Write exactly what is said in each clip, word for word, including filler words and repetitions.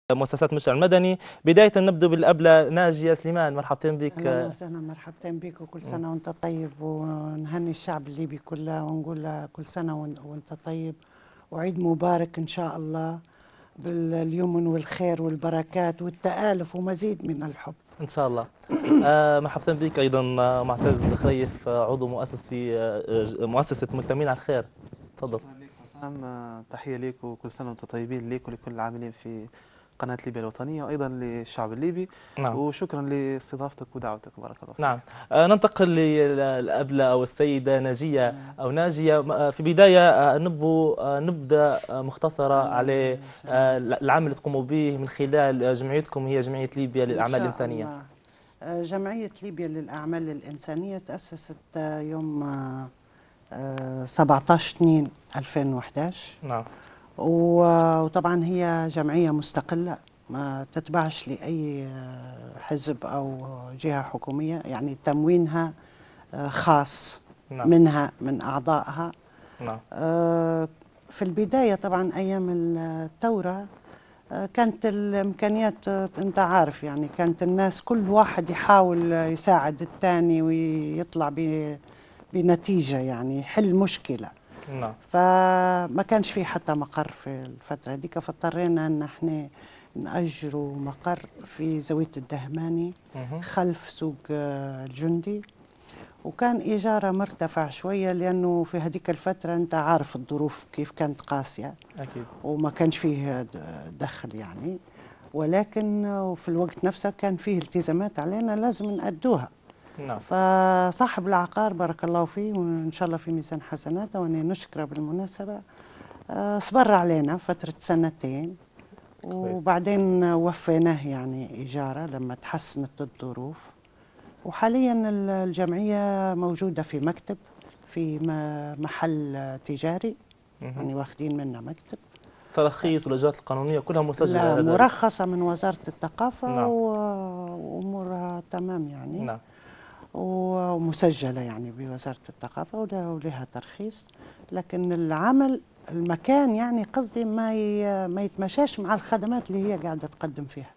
مؤسسات المجتمع المدني. بداية نبدأ بالأبلة ناجية سليمان، مرحبتين بك. أهلا وسهلا، مرحبتين بك وكل سنة وأنت طيب، ونهني الشعب الليبي كله ونقول له كل سنة وأنت طيب، وعيد مبارك إن شاء الله باليمن والخير والبركات والتآلف ومزيد من الحب إن شاء الله. آه مرحبتين بك أيضا معتز خريف، عضو مؤسس في آه مؤسسة ملتمين على الخير. تفضل. تحية ليك وكل سنة وأنتم طيبين، ليك ولكل العاملين في قناة ليبيا الوطنية وأيضا للشعب الليبي. نعم. وشكرا لاستضافتك ودعوتك، بارك الله فيك. نعم. آه ننتقل للأبلة أو السيدة ناجية أو ناجية. في بداية نبو نبدأ مختصرة على العمل اللي تقوموا به من خلال جمعيتكم، هي جمعية ليبيا للأعمال الإنسانية. الله. جمعية ليبيا للأعمال الإنسانية تأسست يوم سبعة عشر اثنين ألفين وأحد عشر. نعم. وطبعا هي جمعية مستقلة ما تتبعش لأي حزب أو جهة حكومية، يعني تموينها خاص. نعم. منها من أعضائها. نعم. في البداية طبعا أيام الثورة كانت الإمكانيات أنت عارف، يعني كانت الناس كل واحد يحاول يساعد الثاني ويطلع بنتيجة، يعني يحل مشكلة. نعم. فما كانش في حتى مقر في الفترة ديك، فاضطرينا ان احنا نأجروا مقر في زاوية الدهماني خلف سوق الجندي، وكان إيجاره مرتفع شوية لأنه في هذيك الفترة أنت عارف الظروف كيف كانت قاسية. أكيد. وما كانش فيه دخل يعني، ولكن في الوقت نفسه كان فيه التزامات علينا لازم نأدوها. نعم. فصاحب العقار بارك الله فيه وإن شاء الله في ميزان حسناته، وأنا نشكره بالمناسبة، صبر علينا فترة سنتين وبعدين وفيناه يعني إيجاره لما تحسنت الظروف. وحاليا الجمعية موجودة في مكتب في محل تجاري، يعني واخدين منه مكتب، تراخيص والإجراءات القانونية كلها مسجلة، لا مرخصة من وزارة الثقافة. نعم. وأمورها تمام يعني. نعم. ومسجلة يعني بوزارة الثقافة ولها ترخيص، لكن العمل المكان يعني قصدي ما ما يتمشاش مع الخدمات اللي هي قاعدة تقدم فيها.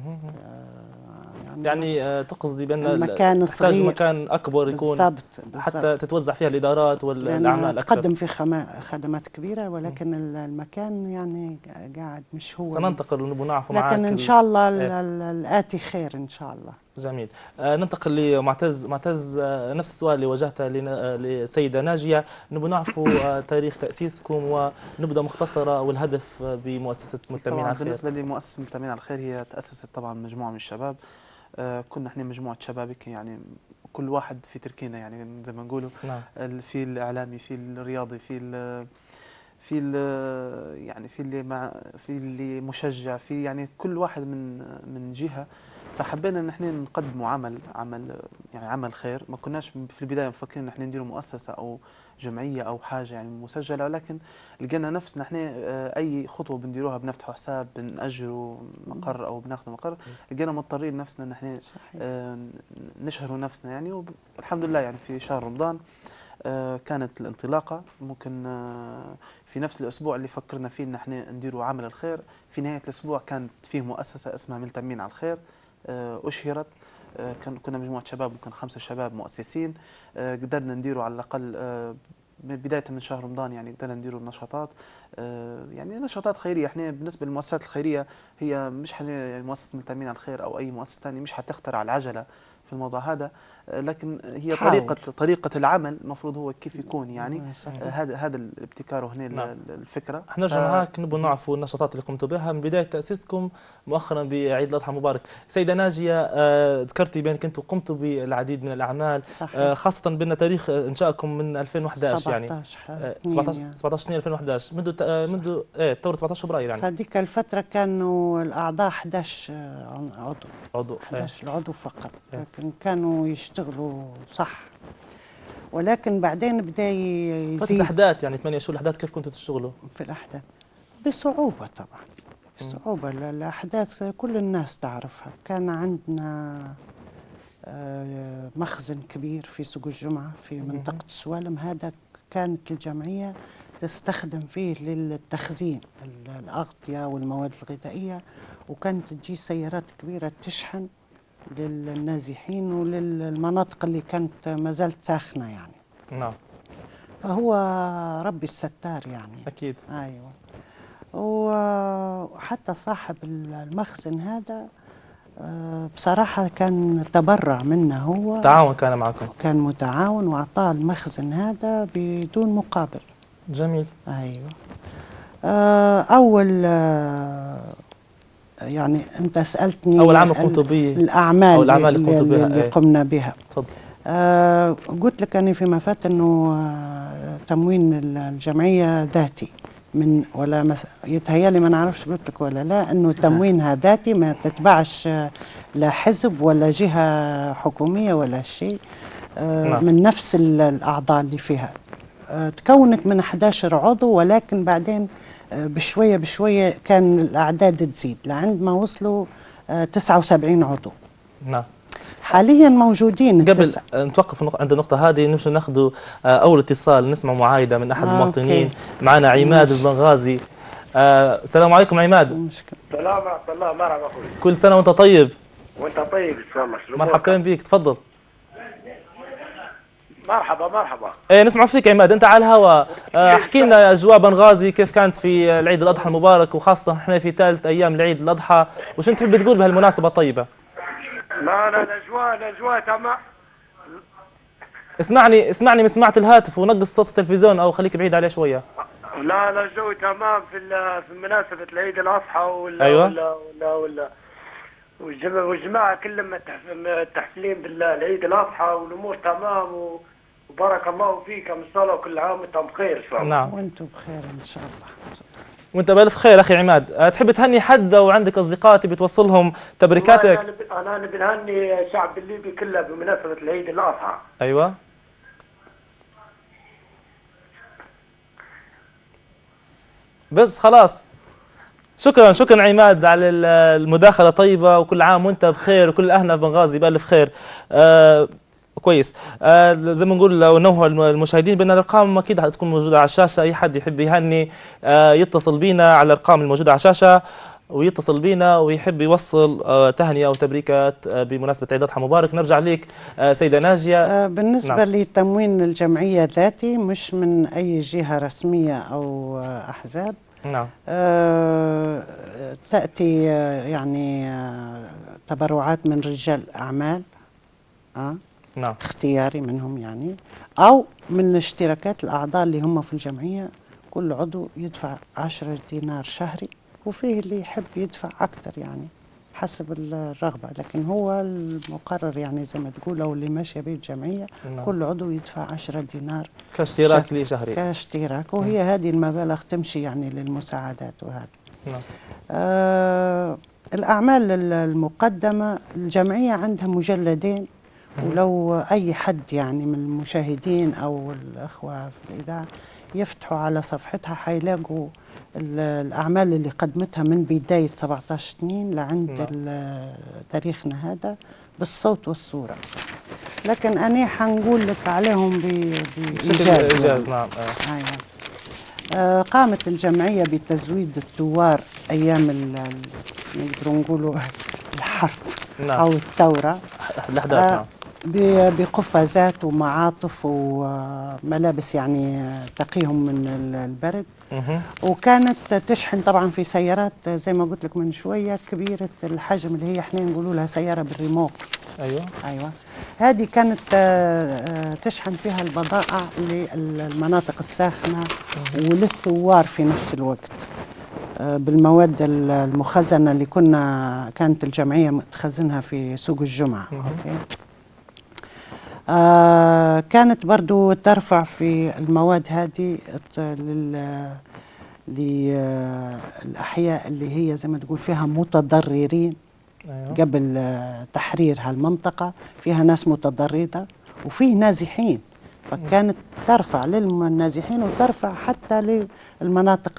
يعني, يعني تقصدي بأن المكان تحتاج صغير، مكان أكبر يكون بالزبط حتى بالزبط. تتوزع فيها الإدارات والأعمال أكثر، تقدم في خدمات كبيرة، ولكن المكان يعني قاعد مش هو. سننتقل ونبغى نعرف معك، لكن إن شاء الله الآتي خير إن شاء الله. جميل. آه ننتقل لمعتز. معتز، آه نفس السؤال اللي وجهته للسيدة ناجية، نبغى نعرفوا آه تاريخ تأسيسكم ونبدأ مختصرة والهدف بمؤسسة ملتمين على الخير. بالنسبة لمؤسسة ملتمين على الخير، هي تأسست طبعا مجموعة من الشباب. آه كنا احنا مجموعة شبابك، يعني كل واحد في تركينا، يعني زي ما نقولوا. نعم. في الإعلامي، في الرياضي، في ال في ال يعني في اللي مع في اللي مشجع، في يعني كل واحد من من جهة. فحبينا ان احنا نقدموا عمل عمل يعني عمل خير. ما كناش في البدايه مفكرين ان احنا نديروا مؤسسه او جمعيه او حاجه يعني مسجله، ولكن لقينا نفسنا احنا اي خطوه بنديروها بنفتحوا حساب، بنأجروا مقر او بناخذ مقر، لقينا مضطرين نفسنا ان احنا نشهروا نفسنا يعني. والحمد لله يعني في شهر رمضان كانت الانطلاقه. ممكن في نفس الاسبوع اللي فكرنا فيه ان احنا نديروا عمل الخير، في نهايه الاسبوع كانت فيه مؤسسه اسمها ملتمين على الخير أشهرت. كان كنا مجموعة شباب، ممكن خمسة شباب مؤسسين. قدرنا نديروا على الأقل بداية من شهر رمضان، يعني قدرنا نديروا نشاطات، يعني نشاطات خيرية. احنا بالنسبة للمؤسسات الخيرية هي مش يعني مؤسسة ملتمين على الخير أو أي مؤسسة ثانية مش حتخترع العجلة في الموضوع هذا، لكن هي حاول. طريقة طريقة العمل المفروض هو كيف يكون يعني. هذا هذا الابتكار وهنا. نعم. الفكرة حنرجع ف... معاك نبغى نعرفوا النشاطات اللي قمتوا بها من بداية تأسيسكم مؤخرا بعيد الأضحى المبارك. سيدة ناجية، آه ذكرتي بأنك أنتم قمتوا بالعديد من الأعمال، آه خاصة بأن تاريخ إنشائكم من ألفين وأحد عشر يعني آه سبعة عشر اثنين ألفين وأحد عشر، منذ آه منذ ايه ثورة سبعة عشر فبراير يعني. فهذيك الفترة كانوا الأعضاء أحد عشر عضو عضو أحد عشر ايه. عضو فقط، لكن كانوا يشتغلوا صح، ولكن بعدين بدا يزيد. فترة الأحداث يعني ثمانية شهور الأحداث، كيف كنتوا تشتغلوا؟ في الأحداث بصعوبة طبعا، بصعوبة. الأحداث كل الناس تعرفها. كان عندنا مخزن كبير في سوق الجمعة في منطقة السوالم، هذا كانت الجمعية تستخدم فيه للتخزين الأغطية والمواد الغذائية، وكانت تجي سيارات كبيرة تشحن للنازحين وللمناطق اللي كانت ما زالت ساخنة يعني. نعم. فهو ربي الستار يعني. أكيد. أيوة. وحتى صاحب المخزن هذا بصراحة كان تبرع منه، هو تعاون كان معكم. كان متعاون وأعطاه المخزن هذا بدون مقابل. جميل. أيوة. أول يعني أنت سألتني أول عمل قمت به، الأعمال أو الأعمال اللي قمت بها اللي قمنا بها. تفضل. آه قلت لك أني فيما فات أنه آه تموين الجمعية ذاتي من ولا مس... يتهيألي ما نعرفش قلت لك ولا لا، أنه تموينها ذاتي ما تتبعش آه لا حزب ولا جهة حكومية ولا شيء. آه نعم. من نفس الأعضاء اللي فيها. آه تكونت من أحد عشر عضو، ولكن بعدين آه بشوية بشوية كان الأعداد تزيد لعند ما وصلوا آه تسعة وسبعين عضو. نعم. حاليا موجودين قبل التسع. نتوقف عند النقطة هذه، نمشي ناخذ أول اتصال، نسمع معايدة من أحد آه المواطنين. معنا عماد البنغازي. آه السلام عليكم عماد. السلام ورحمة الله. مرحبا أخوي. كل سنة وأنت طيب. وأنت طيب إن شاء الله. مرحبا بك، تفضل. مرحبا مرحبا. ايه نسمع فيك عماد، انت على الهواء. احكي لنا اجواء بنغازي كيف كانت في العيد الاضحى المبارك، وخاصه احنا في ثالث ايام العيد الاضحى، وش انت تحب تقول بهالمناسبه الطيبه؟ لا لا الاجواء الاجواء تمام. اسمعني اسمعني من سماعه الهاتف، ونقص صوت التلفزيون او خليك بعيد عليه شويه. لا لا الجو تمام في في مناسبه العيد الاضحى ولا أيوة. ولا ولا ولا والجماعه كلهم متحفلين بالعيد الاضحى والامور تمام و وبارك الله فيكم ان شاء الله، وكل عام وانتم بخير ان شاء الله. نعم. وانتم بخير ان شاء الله. وانت بالف خير اخي عماد. تحب تهني حد او عندك اصدقاء تبي توصلهم تبريكاتك؟ انا انا بنهني الشعب الليبي كله بمناسبه العيد الاضحى. ايوه. بس خلاص. شكرا شكرا عماد على المداخله طيبه، وكل عام وانت بخير، وكل اهلنا بنغازي بالف خير. آه كويس. آه زي ما نقول لو نوه المشاهدين بان الارقام اكيد حتكون موجوده على الشاشه، اي حد يحب يهني آه يتصل بينا على الارقام الموجوده على الشاشه، ويتصل بينا ويحب يوصل آه تهنئه او تبريكات آه بمناسبه عيد الاضحى مبارك. نرجع لك آه سيده ناجيه. آه بالنسبه نعم. لتموين الجمعيه ذاتي مش من اي جهه رسميه او آه احزاب. نعم. آه تاتي آه يعني آه تبرعات من رجال اعمال آه نعم. اختياري منهم يعني، أو من اشتراكات الأعضاء اللي هم في الجمعية. كل عضو يدفع عشرة دينار شهري، وفيه اللي يحب يدفع أكثر يعني حسب الرغبة، لكن هو المقرر يعني زي ما تقول أو اللي ماشية به الجمعية. نعم. كل عضو يدفع عشرة دينار كاشتراك لي شهري. كاشتراك، وهي نعم. هذه المبالغ تمشي يعني للمساعدات وهذا. نعم. آه الأعمال المقدمة، الجمعية عندها مجلدين، ولو أي حد يعني من المشاهدين أو الأخوة في الإذاعة يفتحوا على صفحتها حيلاقوا الأعمال اللي قدمتها من بداية سبعة عشر اثنين لعند تاريخنا هذا بالصوت والصورة، لكن أنا حنقول لك عليهم بإيجاز. إيجاز نعم. آه. أيوة. آه قامت الجمعية بتزويد الثوار أيام نقدر نقولوا الحرب نعم. أو الثورة الأحداث. نعم. بقفازات ومعاطف وملابس يعني تقيهم من البرد. وكانت تشحن طبعا في سيارات زي ما قلت لك من شويه كبيره الحجم، اللي هي احنا نقولوا لها سياره بالريموت. ايوه ايوه. هذه كانت تشحن فيها البضائع للمناطق الساخنه وللثوار في نفس الوقت بالمواد المخزنه اللي كنا كانت الجمعيه تخزنها في سوق الجمعه. اوكي. آه كانت برضو ترفع في المواد هذه للأحياء اللي هي زي ما تقول فيها متضررين. أيوة. قبل تحرير هالمنطقة فيها ناس متضررة وفيه نازحين، فكانت ترفع للنازحين وترفع حتى للمناطق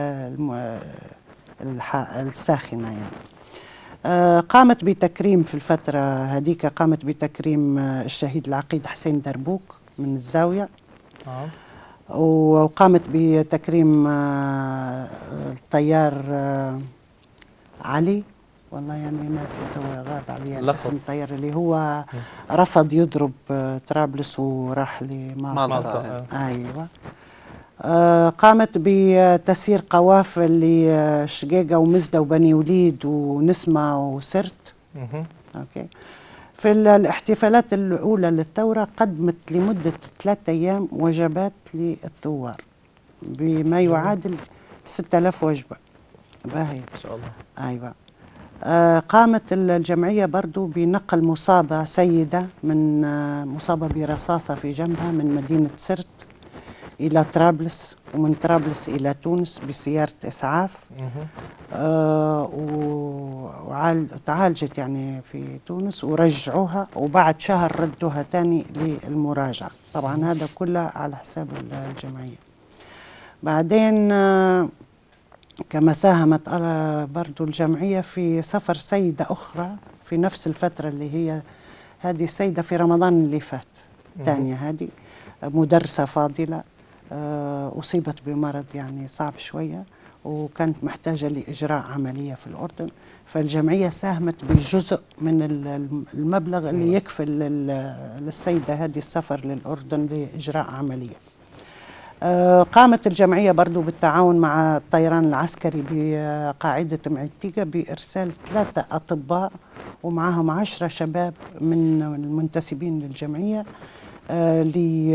الساخنة يعني. آه قامت بتكريم في الفترة هذيك قامت بتكريم آه الشهيد العقيد حسين دربوك من الزاوية. آه. وقامت بتكريم آه، الطيار آه، علي، والله يعني ناسيته غاب علي الاسم الطيار اللي هو رفض يضرب آه، طرابلس وراح لمالطا. مالطا. ايوه. آه، قامت بتسيير قوافل لشقيقة ومزدة وبني وليد ونسمة وسرت. مهم. اوكي. في ال- الاحتفالات الأولى للثورة قدمت لمدة ثلاثة أيام وجبات للثوار بما يعادل ستة آلاف وجبة. باهي. ما شاء الله. أيوة. آه قامت الجمعية برضو بنقل مصابة سيدة من آه مصابة برصاصة في جنبها من مدينة سرت إلى طرابلس، ومن طرابلس إلى تونس بسيارة إسعاف. مهم. آه وتعالجت يعني في تونس ورجعوها، وبعد شهر ردوها تاني للمراجعة. طبعا هذا كله على حساب الجمعية. بعدين آه كما ساهمت آه برضو الجمعية في سفر سيدة أخرى في نفس الفترة اللي هي هذه السيدة في رمضان اللي فات، الثانية هذه مدرسة فاضلة آه أصيبت بمرض يعني صعب شوية، وكانت محتاجة لإجراء عملية في الأردن، فالجمعية ساهمت بجزء من المبلغ اللي يكفي للسيدة هذه السفر للأردن لإجراء عملية. آه قامت الجمعية برضو بالتعاون مع الطيران العسكري بقاعدة معتيقة بإرسال ثلاثة أطباء ومعهم عشرة شباب من المنتسبين للجمعية آه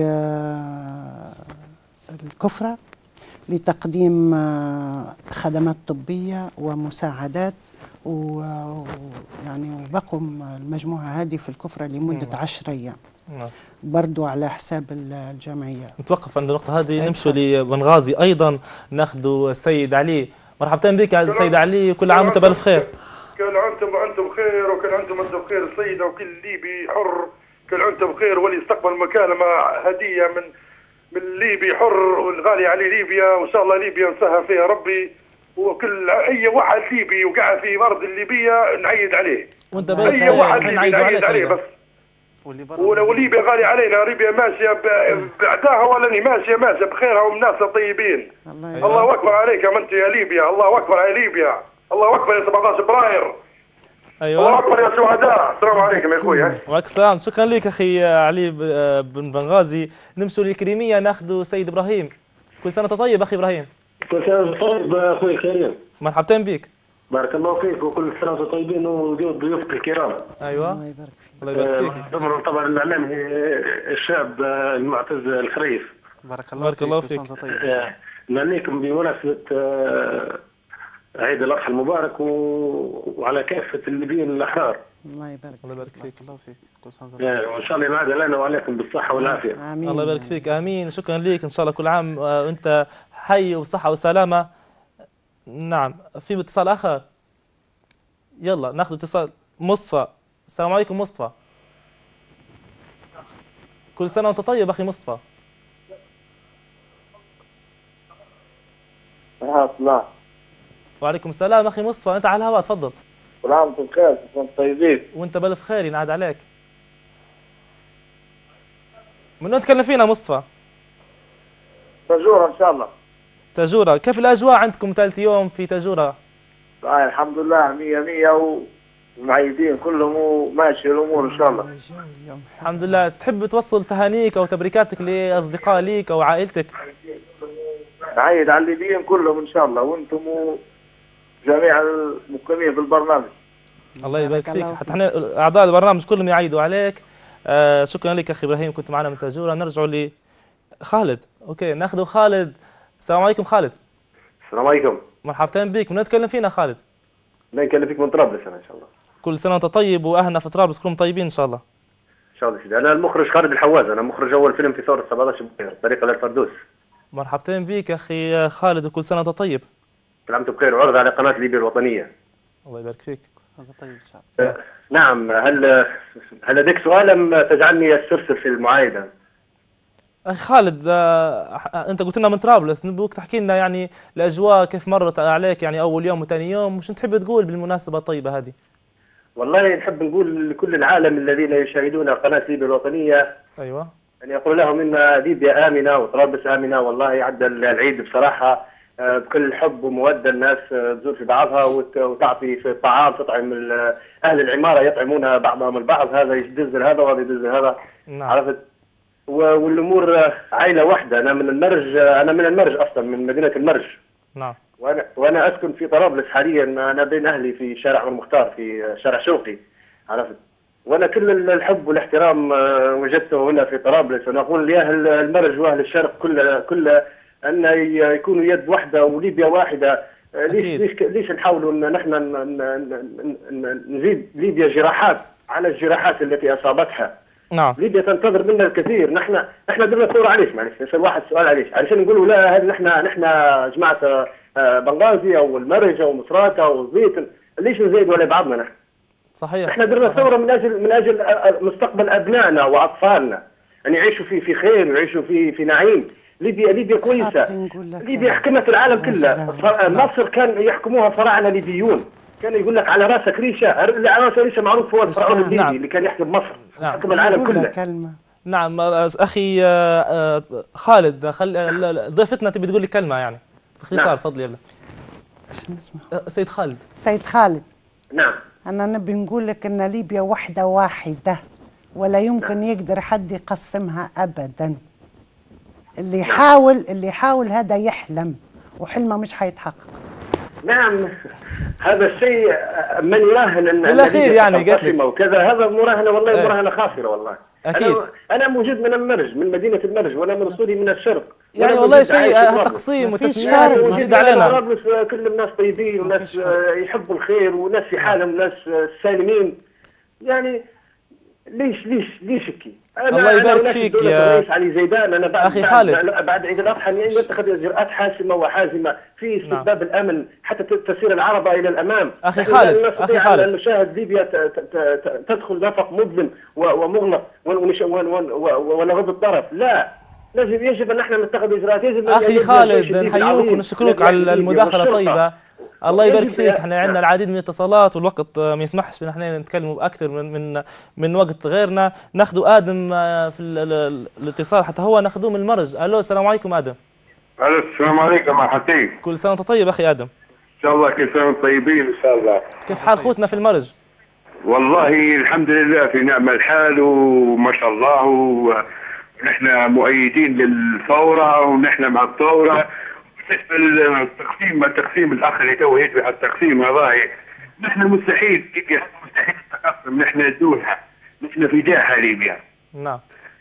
للكفرة لتقديم خدمات طبية ومساعدات، ويعني وبقوا المجموعة هذه في الكفرة لمدة عشر أيام برضو على حساب الجمعية. نتوقف عند النقطة هذه، نمشوا لبنغازي أيضا ناخذوا السيد علي. مرحبا بك يا السيد علي، وكل عام وأنت بألف خير. كل عام وأنتم بخير، وكل عام وأنتم بخير السيدة، وكل ليبي حر كل عام وأنتم بخير، واللي استقبل مكالمة هدية من من ليبي حر والغالي عليه ليبيا، وان شاء الله ليبيا نسهل فيها ربي، وكل اي واحد ليبي وقاعد في ارض الليبيه نعيد عليه. وانت اي واحد ليبي نعيد عليه بس. ولو ليبيا غالي علينا، ليبيا ماشيه بعداها ولا ماشيه ماشيه بخيرها والناس طيبين. الله, الله اكبر عليكم انت يا ليبيا، الله اكبر على ليبيا، الله اكبر يا سبعة عشر فبراير. ايوه الله اكبر يا شهداء. السلام عليكم يا اخوي. وعليكم السلام، شكرا لك اخي علي بن بنغازي. نمشوا للكريميه ناخذ سيد ابراهيم. كل سنه طيب اخي ابراهيم. كل سنه طيب اخوي كريم. مرحبتين بك. بارك الله فيك، وكل سنه وانتم طيبين ووجود ضيوفك الكرام. ايوه الله يبارك فيك. الله يبارك فيك. ضمن طبعا الاعلام الشاب المعتز الخريف. بارك الله بارك فيك. الله فيك. طيب. نهنيكم بمناسبه عيد الاضحى المبارك وعلى كافه الليبيين الاحرار. الله يبارك الله يبارك فيك. الله فيك. كل سنه وان شاء الله ينعاد لنا وعليكم بالصحه والعافيه. آمين. الله يبارك فيك. امين. شكرا لك، ان شاء الله كل عام وانت حي وبصحه وسلامه. نعم، في اتصال اخر. يلا ناخذ اتصال. مصطفى، السلام عليكم مصطفى. كل سنه وانت طيب اخي مصطفى. الله. وعليكم السلام اخي مصطفى، انت على الهواء تفضل. كل عام وانتم بخير، وانتم طيبين. وانت بالف خير ينعاد عليك. من وين تكلم فينا مصطفى؟ تجورة ان شاء الله. تجورة، كيف الاجواء عندكم ثالث يوم في تجورة؟ آه الحمد لله مية مية ومعيدين كلهم وماشي الامور ان شاء الله. الحمد لله. تحب توصل تهانيك او تبريكاتك لاصدقاء ليك او عائلتك؟ نعيد على الليبيين كلهم ان شاء الله، وانتم جميع المقيمين في البرنامج. الله يبارك فيك. حتى احنا اعضاء البرنامج كلهم يعيدوا عليك. آه شكرا لك اخي ابراهيم، كنت معنا من تاجوره. نرجع لخالد. اوكي ناخذ خالد. السلام عليكم خالد. السلام عليكم. مرحبتين بك. من نتكلم فينا خالد؟ لا نكلم فيك من طرابلس انا ان شاء الله. كل سنه وانت طيب، واهلنا في طرابلس كلهم طيبين ان شاء الله. ان شاء الله سيدي. انا المخرج خالد الحواز، انا مخرج اول فيلم في ثوره سبعة عشر بخير طريقه للفردوس. مرحبتين بك اخي خالد، وكل سنه وانت طيب. كل عام وانتم بخير، وعرض على قناه ليبيا الوطنيه. الله يبارك فيك. هذا طيب ان شاء الله. أه نعم. هل هل لديك سؤال ام تجعلني استرسل في المعايده؟ اخي خالد، آه انت قلت لنا من طرابلس، نبوك تحكي لنا يعني الاجواء كيف مرت عليك، يعني اول يوم وثاني يوم، وش تحب تقول بالمناسبه الطيبه هذه؟ والله نحب نقول لكل العالم الذين يشاهدون قناه ليبيا الوطنيه ايوه أن يقول لهم إن ليبيا آمنة وطرابلس آمنة. والله عدى العيد بصراحة بكل حب ومودة، الناس تزور في بعضها وتعطي في الطعام، تطعم أهل العمارة يطعمون بعضهم البعض، هذا يدز هذا وهذا يدز هذا. نعم. عرفت؟ والأمور عائلة واحدة. أنا من المرج، أنا من المرج أصلا، من مدينة المرج. نعم. وأنا وأنا أسكن في طرابلس حاليا. أنا بين أهلي في شارع عمر المختار في شارع شوقي. عرفت؟ وانا كل الحب والاحترام وجدته هنا في طرابلس، ونقول لاهل المرج واهل الشرق كل كل ان يكونوا يد واحده وليبيا واحده. ليش ليش ليش نحاولوا ان نحن نزيد ليبيا جراحات على الجراحات التي اصابتها؟ نعم. ليبيا تنتظر منا الكثير. نحن نحن درنا ثوره عليش؟ معلش يسال واحد سؤال عليش، علشان نقولوا لا هذا نحن نحن جماعه بنغازي او المرج او مصراتة او الزيت، ليش نزيدوا على بعضنا نحن؟ صحيح. احنا درنا ثوره من اجل من اجل مستقبل ابنائنا واطفالنا ان يعيشوا في في خير ويعيشوا في في نعيم. ليبيا ليبيا كويسه. ليبيا حكمت العالم كله. مصر كان يحكموها فراعنه ليبيون، كان يقول لك على راسك ريشه، اللي على راسه ريشه معروف هو الفرعون الليبي. نعم. اللي كان يحكم مصر. نعم. حكم العالم كله. كلمة. نعم اخي خالد، خل ضيفتنا تبي تقول لي كلمه يعني باختصار. نعم. تفضل يلا. ايش نسمع؟ سيد خالد. سيد خالد. نعم. أنا نبي نقول لك إن ليبيا وحدة واحدة ولا يمكن يقدر حد يقسمها أبدا. اللي يحاول اللي يحاول هذا يحلم وحلمه مش حيتحقق. نعم، هذا الشيء من يراهن ان بالاخير يعني قالت لي وكذا، هذا مراهنه والله. ايه. مراهنه خاسره والله. اكيد. أنا, انا موجود من المرج، من مدينه المرج، وانا من اصولي من الشرق. يعني والله شيء تقسيم وتسميات وجد علينا. طرابلس كل الناس طيبين وناس يحبوا الخير وناس في حالهم وناس سالمين. يعني ليش ليش ليش هيك؟ الله يبارك فيك يا الرئيس علي زيدان. انا بعد اخي خالد بعد عيد الاضحى يتخذ اجراءات حاسمه وحازمه في استتباب نعم. الامن حتى تسير العربه الى الامام. اخي خالد اخي خالد ان نشاهد ليبيا تدخل نفق مظلم ومغلق ونغض الطرف. لا، لازم يجب ان احنا نتخذ اجراءات. يجب اخي خالد نحييك ونشكرك على المداخله الطيبه. الله يبارك فيك. احنا عندنا العديد من الاتصالات والوقت ما يسمحش بان احنا نتكلموا اكثر من من من وقت غيرنا. ناخذوا ادم في الاتصال حتى هو ناخذوه من المرج. الو السلام عليكم ادم. الو السلام عليكم مرحبتين. كل سنه وانت طيب اخي ادم. ان شاء الله كل سنه وانتم طيبين ان شاء الله. كيف حال خوتنا في المرج؟ والله الحمد لله في نعم الحال وما شاء الله، ونحن مؤيدين للثوره ونحن مع الثوره. بالنسبه للتقسيم التقسيم الاخ اللي تو يتبع التقسيم هذا، نحن مستحيل ليبيا مستحيل التقسم، نحن دونها، نحن في جاهها ليبيا. نعم.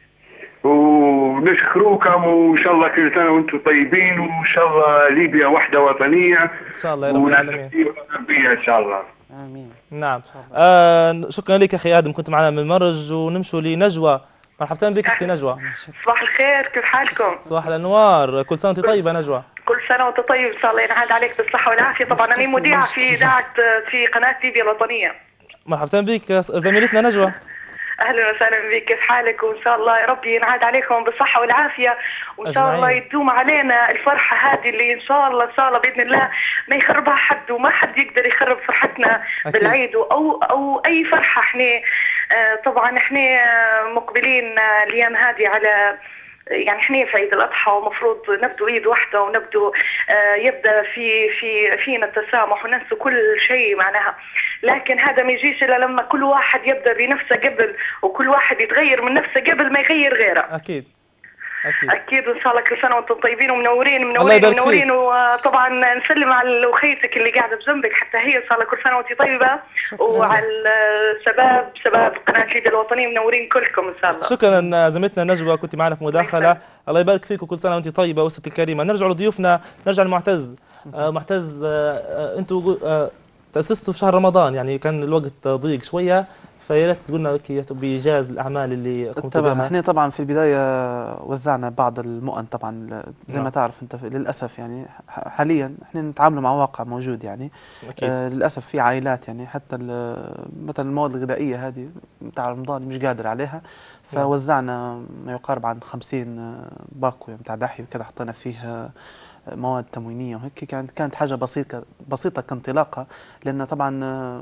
ونشكروكم وان شاء الله كل سنه وانتم طيبين، وان شاء الله ليبيا وحده وطنيه ان شاء الله يا رب العالمين. ان شاء الله. امين. نعم. آه شكرا لك اخي ادم، كنت معنا من المرج. ونمشوا لنجوى. مرحبا بك اختي نجوى. صباح الخير، كيف حالكم؟ صباح الانوار، كل سنه وانت طيبه نجوى. كل سنه وانت طيب، ان شاء الله ينعاد عليك بالصحه والعافيه. طبعا انا مذيعه في اذاعه في قناه ليبيا الوطنيه. مرحبا بك زميلتنا نجوى. اهلا وسهلا بك، كيف حالك؟ وان شاء الله يا ربي ينعاد عليكم بالصحه والعافيه، وان شاء الله يدوم علينا الفرحه هذه اللي ان شاء الله ان شاء الله باذن الله ما يخربها حد، وما حد يقدر يخرب فرحتنا أكيد. بالعيد او او اي فرحه. احنا طبعا احنا مقبلين الايام هذه على يعني احنا في عيد الاضحى، ومفروض نبدو ايد واحده ونبدو آه يبدا في في فينا التسامح وننسى كل شيء معناها. لكن هذا ما يجيش الا لما كل واحد يبدا بنفسه قبل، وكل واحد يتغير من نفسه قبل ما يغير غيره. اكيد اكيد اكيد. وان شاء الله كل سنه وانتم طيبين ومنورين منورين منورين. وطبعا نسلم على اخيتك اللي قاعده بجنبك حتى هي ان شاء الله كل سنه وانت طيبه، وعلى الشباب شباب قناه ليبيا الوطنيه منورين كلكم ان شاء الله. شكرا زميلتنا نجوى، كنت معنا في مداخله. الله يبارك فيك وكل سنه وانت طيبه وستي الكريمه. نرجع لضيوفنا، نرجع لمعتز. آه معتز، آه انتم آه تاسستوا في شهر رمضان، يعني كان الوقت ضيق شويه، فيا ريت تقول لنا بايجاز الاعمال اللي قمتوا بها. تمام. احنا طبعا في البدايه وزعنا بعض المؤن طبعا زي ما تعرف انت. للاسف يعني حاليا احنا نتعامل مع واقع موجود يعني. أكيد. آه للاسف في عائلات يعني حتى مثلا المواد الغذائيه هذه بتاع رمضان مش قادر عليها، فوزعنا ما يقارب عن خمسين باكو بتاع دحي وكذا، حطينا فيه مواد تموينيه وهيك. كانت كانت حاجه بسيطه بسيطه كانطلاقه، لان طبعا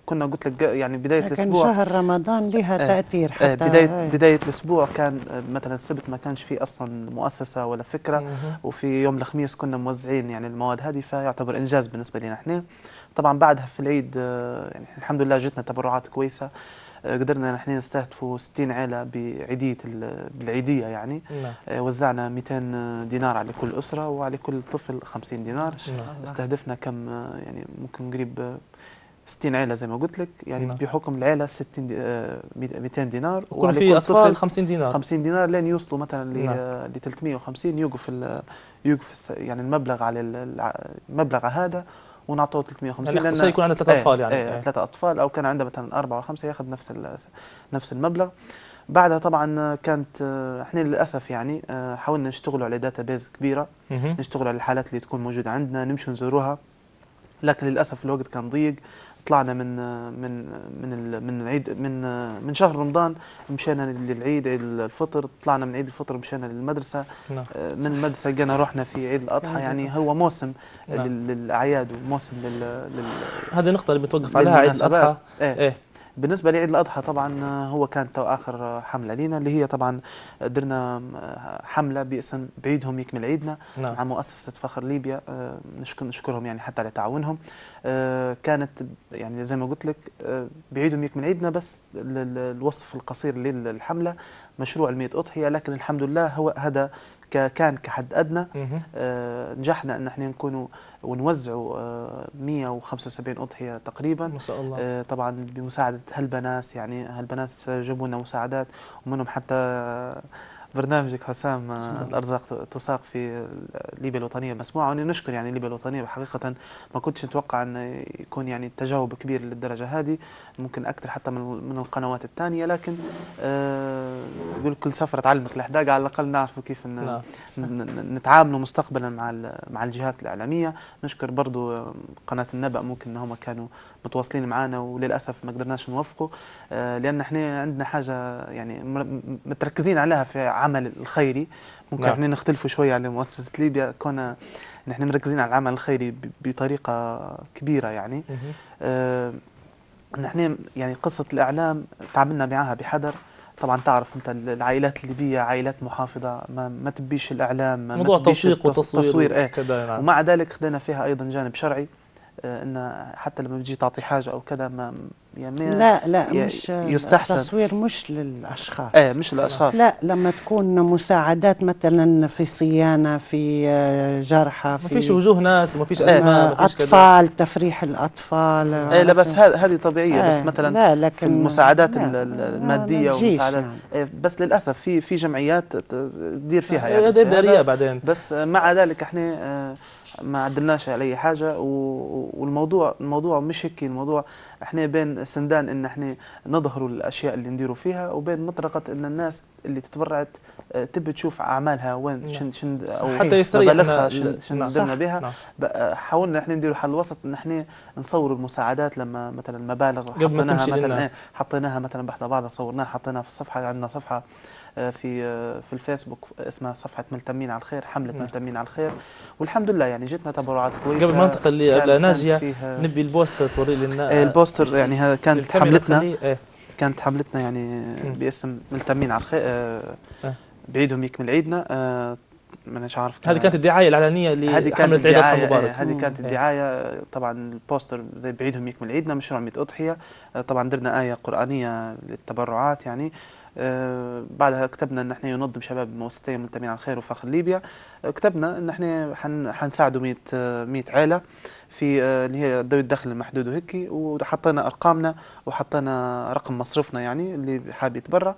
كنا قلت لك يعني بدايه لكن الاسبوع شهر رمضان لها آه تاثير حتى بدايه آه بدايه الاسبوع كان مثلا السبت ما كانش فيه اصلا مؤسسه ولا فكره، وفي يوم الخميس كنا موزعين يعني المواد هذه، فيعتبر انجاز بالنسبه لنا احنا. طبعا بعدها في العيد يعني الحمد لله جتنا تبرعات كويسه، قدرنا نحن نستهدفوا ستين عائله بعيديه بالعيديه يعني. نعم. وزعنا مئتين دينار على كل اسره وعلى كل طفل خمسين دينار. نعم. استهدفنا كم يعني ممكن قريب ستين عائله زي ما قلت لك يعني. نعم. بحكم العائله ستين دي مئتين دينار، وكل في اطفال خمسين دينار خمسين دينار لين يوصلوا مثلا ل ثلاثمئة وخمسين يوقف يوقف يعني المبلغ على المبلغ هذا ونعطوه ثلاثمئة وخمسين. يعني شيء يكون عنده ثلاثة أطفال يعني. ايه ثلاثة أطفال أو كان عنده مثلا أربعة أو خمسة ياخذ نفس نفس المبلغ. بعدها طبعا كانت احنا للأسف يعني حاولنا نشتغلوا على داتا بيز كبيرة، نشتغلوا على الحالات اللي تكون موجودة عندنا، نمشوا نزوروها، لكن للأسف الوقت كان ضيق. طلعنا من من من من عيد من من شهر رمضان مشينا للعيد عيد الفطر، طلعنا من عيد الفطر مشينا للمدرسه. نعم. من المدرسه جينا رحنا في عيد الاضحى. يعني هو موسم. نعم. للاعياد وموسم لل, لل هذه النقطه اللي بتوقف عليها عيد الاضحى. ايه, إيه. بالنسبه لعيد الاضحى طبعا هو كانت اخر حمله لينا، اللي هي طبعا درنا حمله باسم بعيدهم يكمل عيدنا. نعم. مع مؤسسه فخر ليبيا، نشكر نشكرهم يعني حتى على تعاونهم. كانت يعني زي ما قلت لك بعيدهم يكمل عيدنا، بس الوصف القصير للحمله مشروع المئة اضحيه، لكن الحمد لله هو هذا كان كحد ادنى. آه نجحنا ان احنا نكونوا ونوزعوا آه مئة وخمسة وسبعين اضحيه تقريبا ما شاء الله. آه طبعا بمساعده هالبناس، يعني هالبناس جابوا لنا مساعدات، ومنهم حتى برنامجك حسام الارزاق تساق في ليبيا الوطنيه مسموعه، وانا نشكر يعني ليبيا الوطنيه حقيقه. ما كنتش نتوقع ان يكون يعني التجاوب كبير للدرجه هذه، ممكن اكثر حتى من من القنوات الثانيه، لكن آه يقول كل سفره تعلمك الاحداق، على الاقل نعرفوا كيف إن نتعاملوا مستقبلا مع مع الجهات الاعلاميه. نشكر برضو قناه النبأ، ممكن انهم كانوا متواصلين معنا وللاسف ما قدرناش نوفقوا، آه لان احنا عندنا حاجه يعني متركزين عليها في عمل الخيري. ممكن نعم. احنا نختلفوا شويه على مؤسسه ليبيا، كنا نحن مركزين على العمل الخيري بطريقه كبيره يعني. آه نحن يعني قصه الاعلام تعاملنا معها بحذر. طبعا تعرف انت العائلات الليبيه عائلات محافظه، ما, ما تبيش الاعلام، ما موضوع تبيش توثيق وتصوير ايه. نعم. ومع ذلك خدينا فيها ايضا جانب شرعي، ان حتى لما بتجي تعطي حاجه او كذا ما يعني لا لا مش يستحسن التصوير مش للاشخاص. ايه مش للاشخاص. لا لما تكون مساعدات مثلا في صيانه، في جرحى، ما فيش وجوه ناس وما فيش اسماء، ما فيش اطفال كدا. تفريح الاطفال. ايه لا بس هذه طبيعيه. بس مثلا لا لكن في المساعدات الماديه والمساعدات إيه، بس للاسف في في جمعيات تدير فيها يعني اداريه بعدين. بس مع ذلك احنا ما عدلناش على اي حاجه، والموضوع الموضوع مش هيك. الموضوع احنا بين سندان ان احنا نظهروا الاشياء اللي نديروا فيها، وبين مطرقه ان الناس اللي تتبرعت تبي تشوف اعمالها وين شن شن او حتى يستريح شن شن درنا بها. نعم. حاولنا احنا نديروا حل وسط ان احنا نصوروا المساعدات لما مثلا مبالغ حطيناها مثلا ايه حطيناها مثلا بحث بعضها صورناها حطيناها في الصفحه. عندنا صفحه في في الفيسبوك اسمها صفحه ملتمين على الخير، حمله نعم. ملتمين على الخير، والحمد لله يعني جتنا تبرعات كويسه. قبل ما ننتقل لناجيه نبي البوستر توري لنا. ايه البوستر يعني كانت حملتنا ايه. كانت حملتنا يعني باسم ملتمين على الخير. اه اه بعيدهم يكمل عيدنا. اه ما مش عارف. هذه كانت الدعايه الاعلانيه لحمله عيد الاضحى المبارك. هذه كانت الدعايه. طبعا البوستر زي بعيدهم يكمل عيدنا مشروع مئة اضحيه. طبعا درنا ايه قرانيه للتبرعات يعني. آه بعدها كتبنا ان احنا ينظم شباب مؤسستين ملتمين على الخير وفخر ليبيا. آه كتبنا ان احنا حنساعدوا مئة عائله في آه اللي هي ذوي الدخل المحدود وهيك، وحطينا ارقامنا وحطينا رقم مصرفنا يعني اللي حابب يتبرع.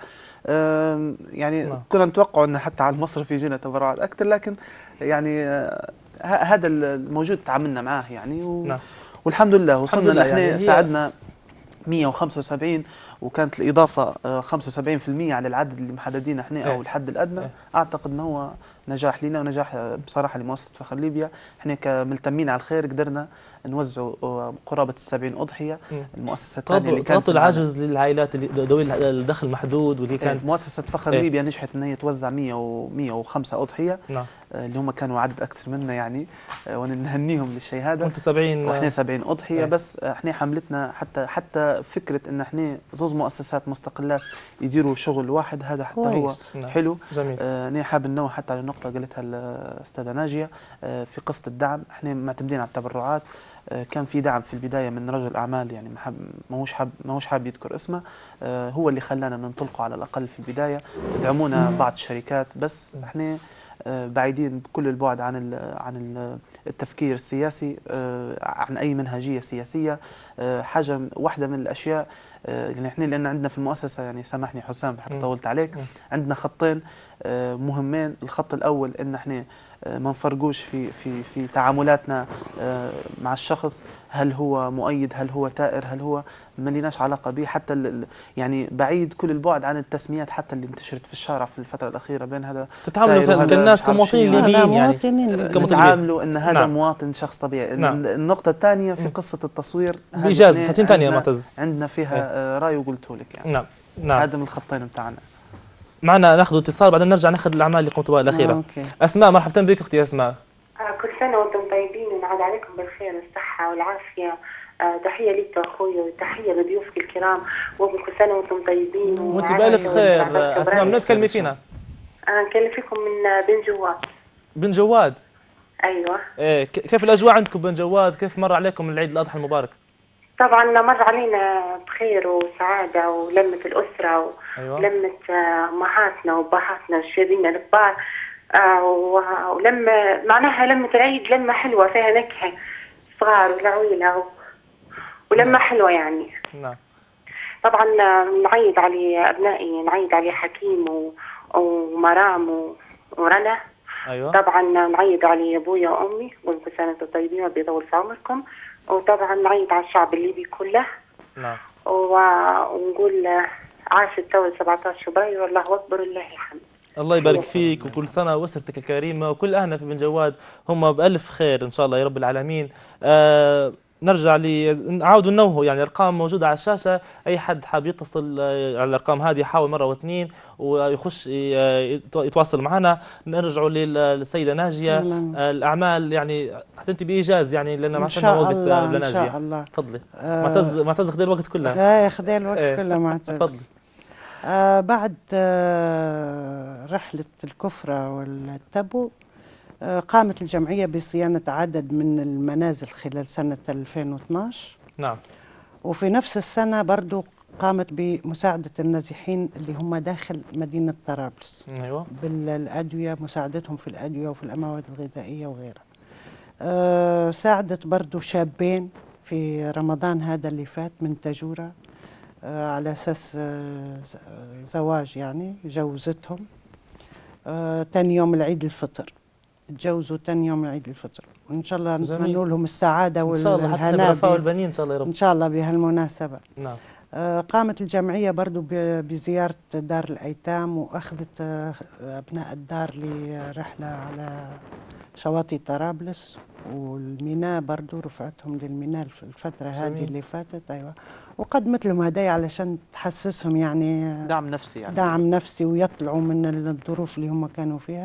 آه يعني نعم. كنا نتوقع ان حتى على المصرف يجينا تبرعات اكثر، لكن يعني آه هذا الموجود تعاملنا معاه يعني. و نعم. والحمد لله وصلنا ان احنا يعني ساعدنا مئة وخمسة وسبعين وكانت الإضافة خمسة وسبعين بالمئة على العدد اللي محددين احنا أو الحد الأدنى. أعتقد أنه هو نجاح لنا ونجاح بصراحة لمؤسسة فخر ليبيا. احنا كملتمين على الخير قدرنا نوزعوا قرابة السبعين أضحية. المؤسسة الثانية اللي كانت تغطوا العجز للعائلات اللي ذوي الدخل محدود واللي كانت مؤسسة فخر ايه؟ ليبيا نجحت أن هي توزع مئة وخمسة أضحية. نعم. اللي هم كانوا عدد أكثر منا يعني، ونهنيهم للشيء هذا. وانتم سبعين واحنا سبعين أضحية. ايه؟ بس احنا حملتنا حتى حتى فكرة أن احنا زوز مؤسسات مستقلات يديروا شغل واحد، هذا حتى هو نعم. حلو. جميل. اه أنا حاب ننوه حتى على نقطة قالتها الأستاذة ناجية اه في قصة الدعم. احنا معتمدين على التبرعات. اه كان في دعم في البداية من رجل أعمال يعني ماهوش حاب ماهوش حاب يذكر اسمه، اه هو اللي خلانا ننطلقوا على الأقل في البداية. دعمونا بعض الشركات، بس احنا بعيدين بكل البعد عن عن التفكير السياسي، عن اي منهجيه سياسيه. حاجه واحده من الاشياء يعني احنا لان عندنا في المؤسسه، يعني سامحني حسام حتى طولت عليك، عندنا خطين مهمين. الخط الاول ان احنا ما نفرقوش في في في تعاملاتنا مع الشخص، هل هو مؤيد، هل هو تائر، هل هو ما لناش علاقه به. حتى يعني بعيد كل البعد عن التسميات حتى اللي انتشرت في الشارع في الفتره الاخيره بين هذا تتعاملوا كالناس كمواطنين ليبيين، يعني تتعاملوا ان هذا نعم. مواطن شخص طبيعي. نعم. النقطه الثانيه في قصه التصوير بإيجاز ثلاثين ثانيه معتز عندنا فيها راي وقلته لك يعني. نعم نعم. هذا من الخطين بتاعنا. معنا ناخذ اتصال بعدين نرجع ناخذ الاعمال اللي قمتوا بها الاخيره. أوكي. اسماء، مرحبا بك اختي اسماء. كل سنه وانتم طيبين ونعاد عليكم بالخير والصحه والعافيه. تحيه لك اخوي وتحيه لضيوفك الكرام، وكل سنه وانتم طيبين وانت بالف خير. اسماء، من تكلمي فينا؟ انا نكلم فيكم من بن جواد. بن جواد؟ ايوه. ايه، كيف الاجواء عندكم بن جواد؟ كيف مر عليكم العيد الاضحى المبارك؟ طبعا مر علينا بخير وسعاده ولمه الاسره أيوة. ولمه امهاتنا وابهاتنا الشابين الكبار، ولما معناها لمه العيد لمه حلوه فيها نكهه، صغار والعويله ولمه حلوه يعني. نعم. طبعا نعيد على ابنائي، نعيد على حكيم ومرام ورنا. ايوه. طبعا نعيد على ابويا وامي، وكل سنه وانتم طيبين وبيطول في عمركم. وطبعا نعيد على الشعب الليبي كله. نعم. ونقول عاش الثوره سبعة عشر فبراير والله اكبر ولله الحمد. الله يبارك فيك وكل سنه واسرتك الكريمه وكل اهلنا في بن جواد هم بالف خير ان شاء الله يا رب العالمين. آه نرجع لي نعاودوا ننوهوا، يعني الارقام موجوده على الشاشه، اي حد حاب يتصل على الارقام هذه يحاول مره واثنين ويخش يتواصل معنا. نرجعوا للسيده ناجيه. الاعمال يعني حتنتي بايجاز يعني لان ما عندنا وقت لناجيه. ان شاء الله. تفضلي. معتز معتز خذي الوقت كله. لا خذي الوقت ايه. كله معتز. تفضلي. آه بعد آه رحله الكفره والتبو قامت الجمعية بصيانة عدد من المنازل خلال سنة ألفين واثنعش. نعم. وفي نفس السنة برضو قامت بمساعدة النازحين اللي هم داخل مدينة طرابلس. أيوة. بالأدوية، مساعدتهم في الأدوية وفي المواد الغذائية وغيرها. أه ساعدت برضو شابين في رمضان هذا اللي فات من تجورة أه على أساس أه زواج، يعني جوزتهم أه تاني يوم العيد الفطر، تجوزوا تاني يوم عيد الفطر، وان شاء الله نتمنى لهم السعاده والهناء ان شاء الله، حتى والبنين ان شاء الله يا رب. ان شاء الله بهالمناسبه. نعم. آه قامت الجمعيه برضو بزياره دار الايتام، واخذت آه ابناء الدار لرحله على شواطئ طرابلس والميناء، برضو رفعتهم للميناء في الفتره هذه اللي فاتت. ايوه. وقدمت لهم هدايا علشان تحسسهم يعني دعم نفسي يعني دعم نفسي ويطلعوا من الظروف اللي هم كانوا فيها.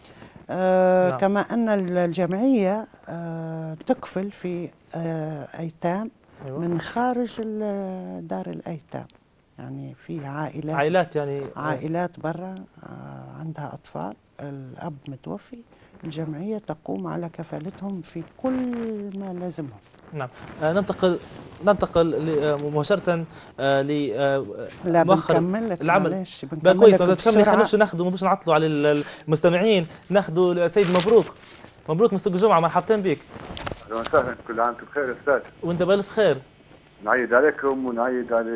آه نعم. كما أن الجمعية آه تكفل في آه أيتام. أيوة. من خارج دار الأيتام، يعني في عائلات عائلات يعني عائلات برا آه عندها أطفال، الأب متوفي، الجمعية تقوم على كفالتهم في كل ما لازمهم. نعم. آه ننتقل ننتقل مباشرة آه ل لا بنكمل لك العمل. كويس، ما تكملي خلينا ناخذوا مش نعطلوا على المستمعين. ناخذوا سيد مبروك. مبروك من سوق الجمعة، مرحبتين بك. اهلا وسهلا، كل عام وانتم بخير يا استاذ. وانت بالف خير. نعيد عليكم ونعيد على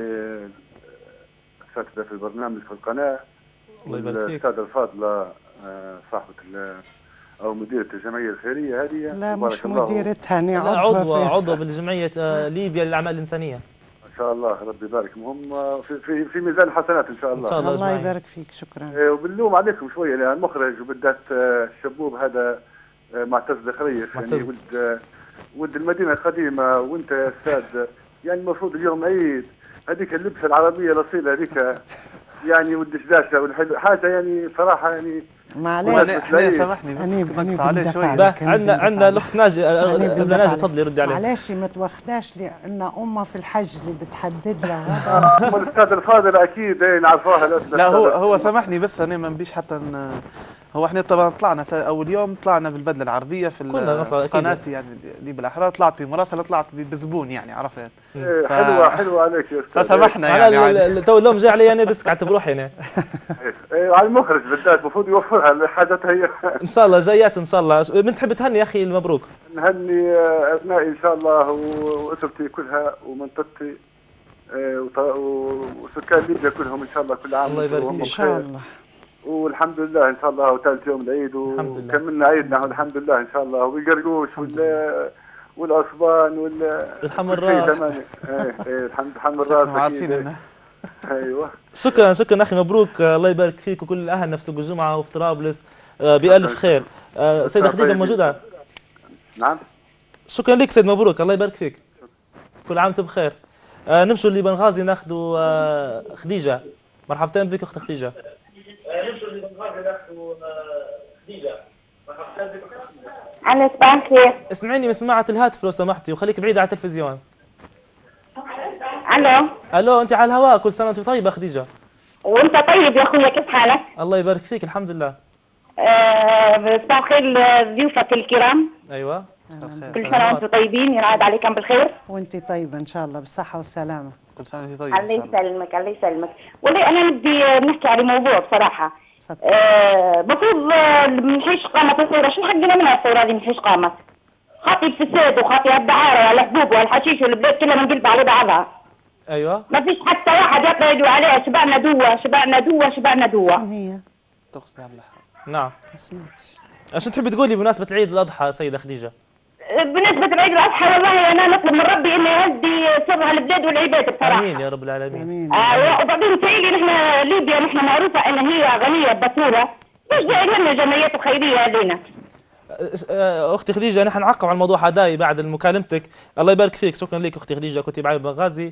الاساتذه في البرنامج في القناه. الله يبارك فيك. الاستاذه الفاضله صاحبه او مديرة الجمعية الخيرية هذه. لا مش مديرتها، أنا عضوة عضوة بالجمعية ليبيا للأعمال الإنسانية. ما شاء الله ربي يبارك مهم في في في ميزان حسنات ان شاء الله. ان شاء الله, الله يبارك فيك. شكرا. إيه وبنلوم عليكم شويه يعني المخرج وبالذات الشبوب هذا معتز دخريف يعني ولد ولد المدينه القديمه وانت يا استاذ يعني المفروض اليوم عيد هذيك اللبسه العربيه الاصيله هذيك يعني ولد شداشه والحلو حاجه يعني صراحه يعني معلش انا سامحني بس نقطع عليه شويه. عندنا عندنا الاخت ناجي ابن ناجي تفضلي ردي عليه. معلش ما توخداش لان امها في الحج اللي بتحدد لها. الاستاذ الفاضل اكيد نعرفوها. لا هو هو سامحني بس انا ما نبيش حتى ن... هو احنا طبعا طلعنا اول يوم طلعنا بالبدله العربيه في القناه يعني دي بالاحرى طلعت في مراسله طلعت بزبون يعني عرفت. ف... حلوه حلوه عليك يا استاذ. فسامحنا يعني تو اللوم جاي علي انا بس قعدت بروحي انا. على المخرج بالذات المفروض يوفرها الحاجات هي. ان شاء الله جايات ان شاء الله. من تحب تهني يا اخي المبروك؟ نهني ابنائي ان شاء الله واسرتي كلها ومنطقتي وسكان ليبيا كلهم ان شاء الله كل عام الله يبارك ان شاء الله. والحمد لله ان شاء الله وثالث يوم العيد وكملنا عيدنا والحمد لله ان شاء الله والقرقوش وال والاصبان وال الحم الراس. ايه ايه الحمد الحمد الراس عارفين. ايوه شكرا شكرا اخي مبروك. الله يبارك فيك وكل الاهل في سوق الجمعه وفي طرابلس بالف خير. سيده خديجه موجوده؟ نعم. شكرا لك سيد مبروك الله يبارك فيك. كل عام وانتم بخير. نمشوا لبنغازي ناخذوا خديجه. مرحبتين بك اخت خديجه. نمشوا لبنغازي ناخذوا خديجه. مرحبتين بك اخت خديجه. الو صباح الخير. اسمعيني من سماعه الهاتف لو سمحتي وخليك بعيده على التلفزيون. الو الو انت على الهواء. كل سنه وانت طيبه خديجه. وانت طيب يا اخويا كيف حالك؟ الله يبارك فيك الحمد لله. أه صباح الخير ضيوفك الكرام. ايوه كل سنه وانتم طيبين ينعاد عليكم بالخير. وانت طيبه ان شاء الله بالصحه والسلامه. كل سنه وانت طيبه. الله يسلمك الله يسلمك. والله انا بدي نحكي على موضوع بصراحه. المفروض أه من حيش قامت الثوره شو حقنا منها الثوره هذه من حيش قامت؟ خاطي الفساد وخاطي الدعاره والحبوب والحشيش والبلاد كلها منقلب على بعضها. ايوه ما فيش حتى واحد يطلع يدعو عليها شبعنا دوه شبعنا دوه شبعنا دوه. شنو هي؟ تقصدي على نعم. ما سمعتش. شو تحبي تقولي بمناسبه العيد الاضحى سيده خديجه؟ بالنسبه لعيد الاضحى والله انا نطلب من ربي انه يهدي سر البلاد والعباد بصراحه. امين يا رب العالمين. امين. آه وبعدين سائلي نحن ليبيا نحن معروفه ان هي غنيه ببتوله، ليش جاي لنا الجمعيات الخيريه هذينا؟ اختي خديجه نحن نعقب على الموضوع هذا بعد مكالمتك. الله يبارك فيك. شكرا لك اختي خديجه كنت معي بنغازي.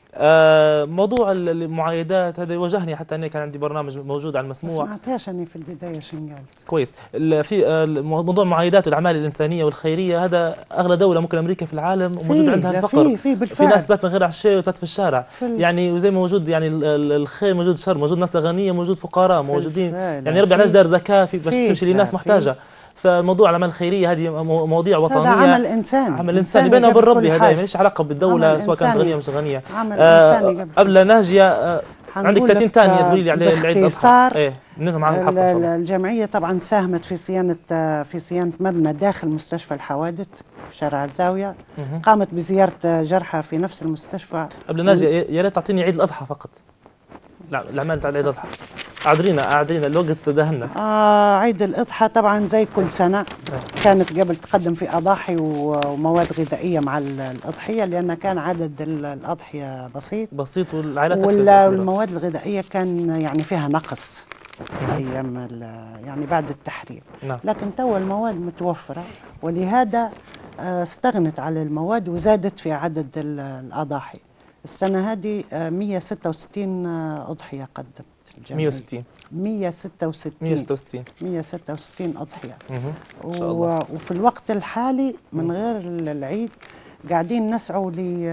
آه موضوع المعايدات هذا واجهني حتى انا كان عندي برنامج موجود على المسموع. ما سمعتهاش انا في البدايه شنو قالت. كويس. في موضوع المعايدات والاعمال الانسانيه والخيريه هذا اغلى دوله ممكن امريكا في العالم وموجود عندها الفقر. في في بالفعل. في ناس بات من غير عشاء وبات في الشارع. في يعني وزي ما موجود يعني الخير موجود الشر موجود ناس غنيه موجود فقراء موجودين. يعني ربي علاش دار زكاه في باش تمشي للناس محتاجه. فموضوع الاعمال الخيريه هذه مواضيع وطنيه. هذا عمل انساني. عمل انساني بيننا وبين ربي. هذا ماليش علاقه بالدوله سواء كانت غنيه مش غنيه. عمل انساني قبل. قبل ناجيه آه عندك ثلاثين ثانيه تقولي لي عليه العيد باختصار. ايه منهم معك الحق ان شاء الله. الجمعيه طبعا ساهمت في صيانه في صيانه مبنى داخل مستشفى الحوادث في شارع الزاويه. قامت بزياره جرحى في نفس المستشفى. قبل ناجيه يا ريت تعطيني عيد الاضحى فقط. لا الاعمال تاع عيد الاضحى. اعذرينا اعذرينا الوقت دهنا. آه عيد الاضحى طبعا زي كل سنه كانت قبل تقدم في اضاحي ومواد غذائيه مع الاضحيه لان كان عدد الاضحيه بسيط بسيط والعائلات والمواد الغذائيه كان يعني فيها نقص ايام يعني بعد التحرير. نعم. لكن تو المواد متوفره ولهذا استغنت على المواد وزادت في عدد الاضاحي. السنه هذه مئة وستة وستين اضحيه قدمت الجمعيه. مئة وستين مئة وستة وستين مئة وستة وستين مئة وستة وستين اضحيه. ان شاء الله. وفي الوقت الحالي من غير العيد قاعدين نسعوا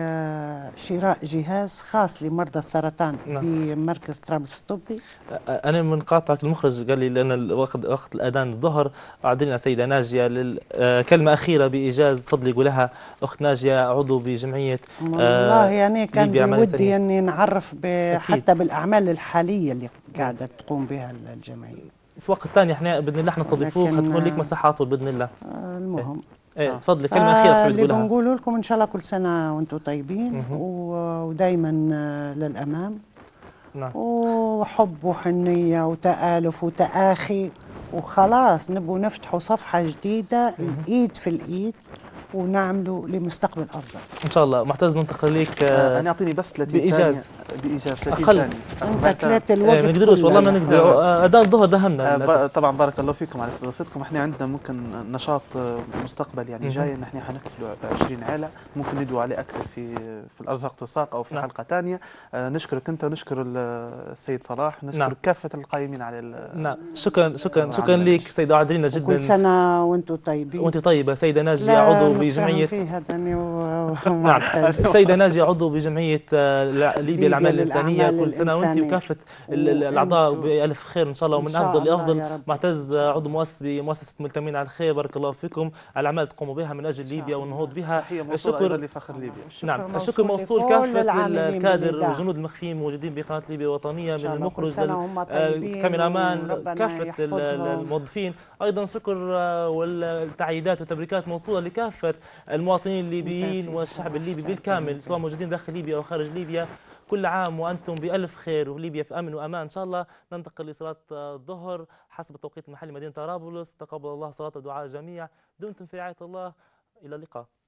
لشراء جهاز خاص لمرضى السرطان. نعم. بمركز طرابلس الطبي. انا من قاطعك المخرج قال لي لان وقت وقت الاذان الظهر اعطينا سيده ناجيه للكلمه اخيره بايجاز فضل يقولها اخت ناجيه عضو بجمعيه. والله يعني كان بودي اني نعرف حتى بالاعمال الحاليه اللي قاعده تقوم بها الجمعيه. في وقت ثاني احنا باذن الله نستضيفوك حتكون لك مساحه اطول باذن الله. المهم ايه تفضلي كلمه اخيره تحبي تقولها. اللي بنقوله لكم ان شاء الله كل سنه وانتم طيبين ودائما للامام. نعم. وحب وحنيه وتآلف وتآخي وخلاص نبغوا نفتحوا صفحه جديده الايد في الايد ونعملوا لمستقبل افضل ان شاء الله. معتز ننتقل لك. آه انا اعطيني بس ثلاثين بايجاز بايجاز ثلاثين اقل. انت ثلاثه الوقت ما نقدروش والله ما نقدر. اداء الظهر دهمنا. آه طبعا بارك الله فيكم على استضافتكم. احنا عندنا ممكن نشاط مستقبل يعني جاي ان احنا حنكفلوا عشرين عائله ممكن ندعو عليه اكثر في في الارزاق والساق او في نعم. حلقه ثانيه. آه نشكرك انت ونشكر السيد صلاح ونشكر نعم. كافه القائمين على نعم. شكرا شكرا شكرا لك سيده عادلينا جدا. كل سنه وانتم طيبين. وانت طيبه. سيده ناجيه عضو بجمعيه نعم السيده ناجيه عضو بجمعيه ليبيا الاعمال الانسانيه. كل سنه وانت وكافه الاعضاء بالف خير ان شاء الله ومن افضل لافضل. معتز عضو مؤسس بمؤسسه ملتمين على الخير. بارك الله فيكم على الاعمال تقوموا بها من اجل ليبيا والنهوض بها. الشكر لفخر ليبيا. نعم الشكر موصول كافه الكادر والجنود المخفيين موجودين بقناه ليبيا الوطنيه من المخرج الكاميرامان كافه الموظفين. ايضا شكر والتعييدات والتبريكات موصوله لكافه المواطنين الليبيين والشعب الليبي بالكامل سواء موجودين داخل ليبيا او خارج ليبيا. كل عام وانتم بالف خير وليبيا في امن وامان ان شاء الله. ننتقل لصلاه الظهر حسب التوقيت المحلي مدينه طرابلس. تقبل الله صلاه ودعاء الجميع. دمتم في رعايه الله. الى اللقاء.